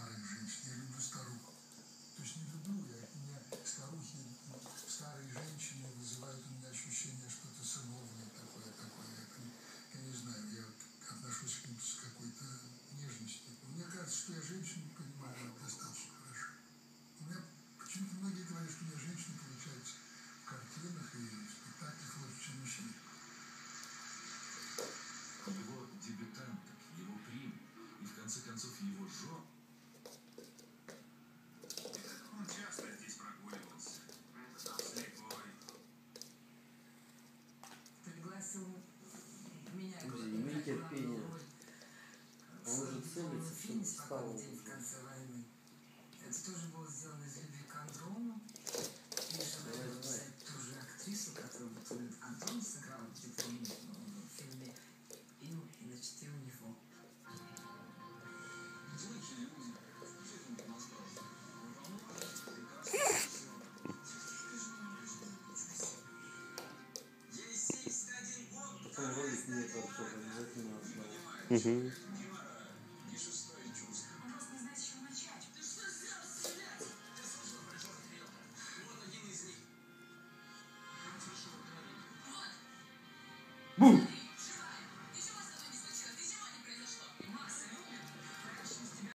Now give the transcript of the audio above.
старых женщин, я люблю старух. То есть не люблю я, меня старухи, старые женщины вызывают у меня ощущение что-то сыновнее такое. Я не знаю, я отношусь к ним с какой-то нежностью. Мне кажется, что я женщину понимаю достаточно хорошо. У меня почему-то многие говорят, что у меня женщина получается в картинах и в спектаклях лучше, чем мужчина. Его дебютанток, его Прим и, в конце концов, его Жо. Он часто здесь прогуливался. Слепой. Пригласил меня. Имей терпение. Он уже целится, чтобы встал. В конце войны. Это тоже было сделано из любви к Андрону. И желаю написать ту же актрису, которую Андрон сыграл в фильме «Ил и ночти у него». Потом ролик мне тоже обязательно отправить. Он просто не знает, с чего начать. Бум!